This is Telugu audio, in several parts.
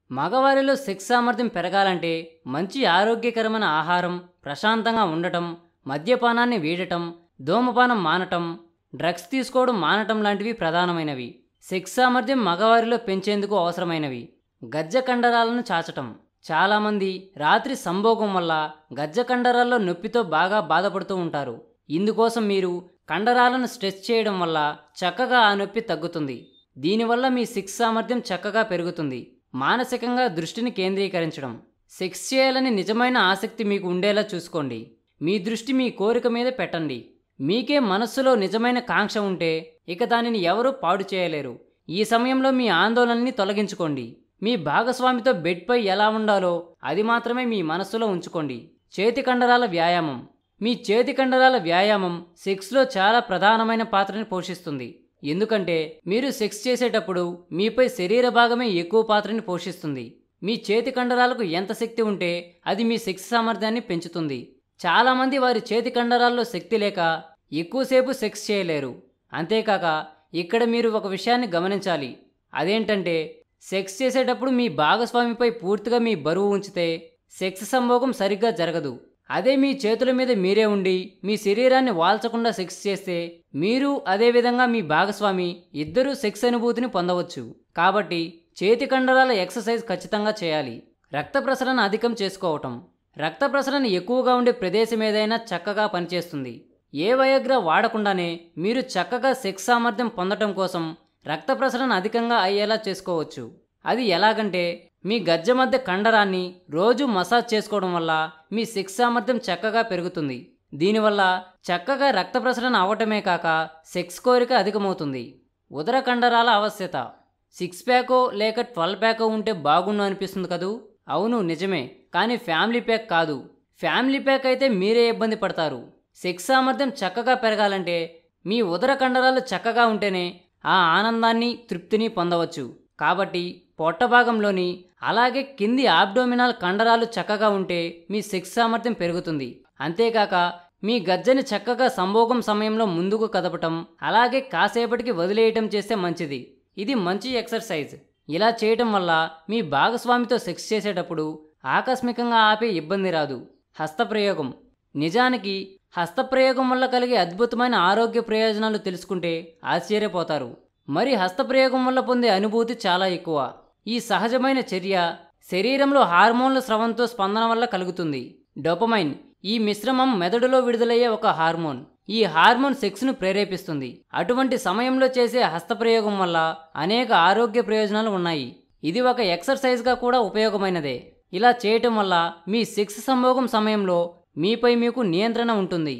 మగవారిలో సెక్స్ సామర్థ్యం పెరగాలంటే మంచి ఆరోగ్యకరమైన ఆహారం, ప్రశాంతంగా ఉండటం, మద్యపానాన్ని వీడటం, ధూమపానం మానటం, డ్రగ్స్ తీసుకోవడం మానటం లాంటివి ప్రధానమైనవి. సెక్స్ సామర్థ్యం మగవారిలో పెంచేందుకు అవసరమైనవి. గజ్జ కండరాలను చాచటం. చాలామంది రాత్రి సంభోగం వల్ల గజ్జ కండరాల్లో నొప్పితో బాగా బాధపడుతూ ఉంటారు. ఇందుకోసం మీరు కండరాలను స్ట్రెచ్ చేయడం వల్ల చక్కగా ఆ నొప్పి తగ్గుతుంది. దీనివల్ల మీ సెక్స్ సామర్థ్యం చక్కగా పెరుగుతుంది. మానసికంగా దృష్టిని కేంద్రీకరించడం. సెక్స్ చేయాలని నిజమైన ఆసక్తి మీకు ఉండేలా చూసుకోండి. మీ దృష్టి మీ కోరిక మీద పెట్టండి. మీకే మనస్సులో నిజమైన కాంక్ష ఉంటే ఇక దానిని ఎవరూ పాడు చేయలేరు. ఈ సమయంలో మీ ఆందోళనని తొలగించుకోండి. మీ భాగస్వామితో బెడ్పై ఎలా ఉండాలో అది మాత్రమే మీ మనస్సులో ఉంచుకోండి. చేతి కండరాల వ్యాయామం. మీ చేతి కండరాల వ్యాయామం సెక్స్లో చాలా ప్రధానమైన పాత్రని పోషిస్తుంది. ఎందుకంటే మీరు సెక్స్ చేసేటప్పుడు మీపై శరీర భాగమే ఎక్కువ పాత్రని పోషిస్తుంది. మీ చేతి కండరాలకు ఎంత శక్తి ఉంటే అది మీ సెక్స్ సామర్థ్యాన్ని పెంచుతుంది. చాలామంది వారి చేతి కండరాల్లో శక్తి లేక ఎక్కువసేపు సెక్స్ చేయలేరు. అంతేకాక ఇక్కడ మీరు ఒక విషయాన్ని గమనించాలి. అదేంటంటే సెక్స్ చేసేటప్పుడు మీ భాగస్వామిపై పూర్తిగా మీ బరువు ఉంచితే సెక్స్ సంభోగం సరిగ్గా జరగదు. అదే మీ చేతుల మీద మీరే ఉండి మీ శరీరాన్ని వాల్చకుండా సెక్స్ చేస్తే మీరు అదేవిధంగా మీ భాగస్వామి ఇద్దరూ సెక్స్ అనుభూతిని పొందవచ్చు. కాబట్టి చేతి కండరాల ఎక్సర్సైజ్ ఖచ్చితంగా చేయాలి. రక్త ప్రసరణ అధికం చేసుకోవటం. రక్త ప్రసరణ ఎక్కువగా ఉండే ప్రదేశం ఏదైనా చక్కగా పనిచేస్తుంది. ఏ వయాగ్రా వాడకుండానే మీరు చక్కగా సెక్స్ సామర్థ్యం పొందటం కోసం రక్త ప్రసరణ అధికంగా అయ్యేలా చేసుకోవచ్చు. అది ఎలాగంటే మీ గజ్జ మధ్య కండరాన్ని రోజు మసాజ్ చేసుకోవడం వల్ల మీ సెక్స్ సామర్థ్యం చక్కగా పెరుగుతుంది. దీనివల్ల చక్కగా రక్త ప్రసరణ అవటమే కాక సెక్స్ కోరిక అధికమవుతుంది. ఉదర కండరాల ఆవశ్యత. 6 ప్యాకో లేక 12 ప్యాకో ఉంటే బాగుండు అనిపిస్తుంది కదూ. అవును నిజమే, కానీ ఫ్యామిలీ ప్యాక్ కాదు. ఫ్యామిలీ ప్యాక్ అయితే మీరే ఇబ్బంది పడతారు. సెక్స్ సామర్థ్యం చక్కగా పెరగాలంటే మీ ఉదర కండరాలు చక్కగా ఉంటేనే ఆ ఆనందాన్ని తృప్తిని పొందవచ్చు. కాబట్టి పొట్ట భాగంలోని అలాగే కింది ఆబ్డోమినల్ కండరాలు చక్కగా ఉంటే మీ సెక్స్ సామర్థ్యం పెరుగుతుంది. అంతేకాక మీ గజ్జని చక్కగా సంభోగం సమయంలో ముందుకు కదపటం అలాగే కాసేపటికి వదిలేయటం చేస్తే మంచిది. ఇది మంచి ఎక్సర్సైజ్. ఇలా చేయటం వల్ల మీ భాగస్వామితో సెక్స్ చేసేటప్పుడు ఆకస్మికంగా ఆపే ఇబ్బంది రాదు. హస్తప్రయోగం. నిజానికి హస్తప్రయోగం వల్ల కలిగే అద్భుతమైన ఆరోగ్య ప్రయోజనాలు తెలుసుకుంటే ఆశ్చర్యపోతారు. మరి హస్తప్రయోగం వల్ల పొందే అనుభూతి చాలా ఎక్కువ. ఈ సహజమైన చర్య శరీరంలో హార్మోన్ల స్రవంతో స్పందన వల్ల కలుగుతుంది. డోపమైన్. ఈ మిశ్రమం మెదడులో విడుదలయ్యే ఒక హార్మోన్. ఈ హార్మోన్ సెక్స్ను ప్రేరేపిస్తుంది. అటువంటి సమయంలో చేసే హస్తప్రయోగం వల్ల అనేక ఆరోగ్య ప్రయోజనాలు ఉన్నాయి. ఇది ఒక ఎక్సర్సైజ్గా కూడా ఉపయోగమైనదే. ఇలా చేయటం వల్ల మీ సెక్స్ సంభోగం సమయంలో మీపై మీకు నియంత్రణ ఉంటుంది.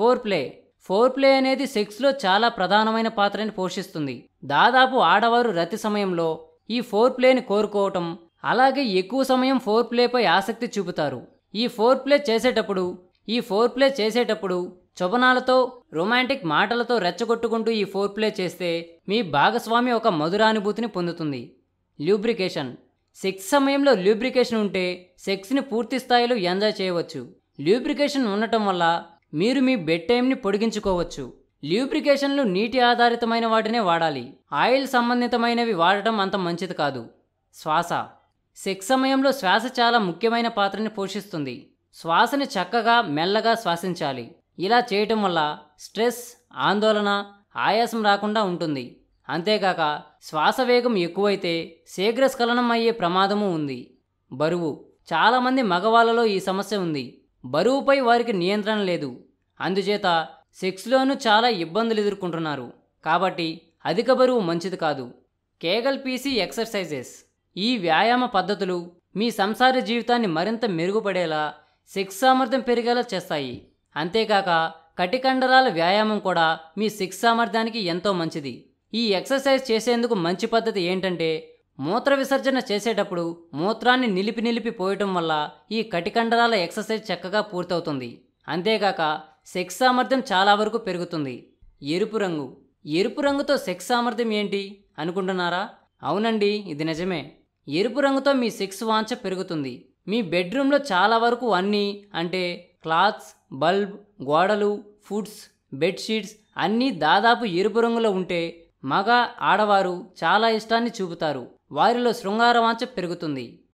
ఫోర్ ప్లే అనేది సెక్స్లో చాలా ప్రధానమైన పాత్రని పోషిస్తుంది. దాదాపు ఆడవారు రతి సమయంలో ఈ ఫోర్ ప్లేని కోరుకోవటం అలాగే ఎక్కువ సమయం ఫోర్ ప్లేపై ఆసక్తి చూపుతారు. ఈ ఫోర్ ప్లే చేసేటప్పుడు చొబనాలతో రొమాంటిక్ మాటలతో రెచ్చగొట్టుకుంటూ ఈ ఫోర్ ప్లే చేస్తే మీ భాగస్వామి ఒక మధురానుభూతిని పొందుతుంది. ల్యూబ్రికేషన్. సెక్స్ సమయంలో ల్యూబ్రికేషన్ ఉంటే సెక్స్ని పూర్తి స్థాయిలో ఎంజాయ్ చేయవచ్చు. ల్యూబ్రికేషన్ ఉండటం వల్ల మీరు మీ బెడ్ టైంని పొడిగించుకోవచ్చు. ల్యూబ్రికేషన్లు నీటి ఆధారితమైన వాటినే వాడాలి. ఆయిల్ సంబంధితమైనవి వాడటం అంత మంచిది కాదు. శ్వాస. సెక్స్ సమయంలో శ్వాస చాలా ముఖ్యమైన పాత్రని పోషిస్తుంది. శ్వాసని చక్కగా మెల్లగా శ్వాసించాలి. ఇలా చేయటం వల్ల స్ట్రెస్, ఆందోళన, ఆయాసం రాకుండా ఉంటుంది. అంతేకాక శ్వాస వేగం ఎక్కువైతే శీఘ్రస్ఖలనం అయ్యే ప్రమాదము ఉంది. బరువు. చాలామంది మగవాళ్ళలో ఈ సమస్య ఉంది. బరువుపై వారికి నియంత్రణ లేదు. అందుచేత సెక్స్లోనూ చాలా ఇబ్బందులు ఎదుర్కొంటున్నారు. కాబట్టి అధిక బరువు మంచిది కాదు. Kegel PC exercises. ఈ వ్యాయామ పద్ధతులు మీ సంసార జీవితాన్ని మరింత మెరుగుపడేలా, సెక్స్ సామర్థ్యం పెరిగేలా చేస్తాయి. అంతేకాక కటికండరాల వ్యాయామం కూడా మీ సెక్స్ సామర్థ్యానికి ఎంతో మంచిది. ఈ ఎక్సర్సైజ్ చేసేందుకు మంచి పద్ధతి ఏంటంటే మూత్ర విసర్జన చేసేటప్పుడు మూత్రాన్ని నిలిపి పోయటం వల్ల ఈ కటికండరాల ఎక్సర్సైజ్ చక్కగా పూర్తవుతుంది. అంతేకాక సెక్స్ సామర్థ్యం చాలా వరకు పెరుగుతుంది. ఎరుపు రంగు. ఎరుపు రంగుతో సెక్స్ సామర్థ్యం ఏంటి అనుకుంటున్నారా? అవునండి, ఇది నిజమే. ఎరుపు రంగుతో మీ సెక్స్ వాంఛ పెరుగుతుంది. మీ బెడ్రూమ్లో చాలా వరకు అన్నీ అంటే క్లాత్స్, బల్బ్, గోడలు, ఫుడ్స్, బెడ్షీట్స్ అన్నీ దాదాపు ఎరుపు రంగులో ఉంటే మగ, ఆడవారు చాలా ఇష్టాన్ని చూపుతారు. వారిలో శృంగార వాంఛ పెరుగుతుంది.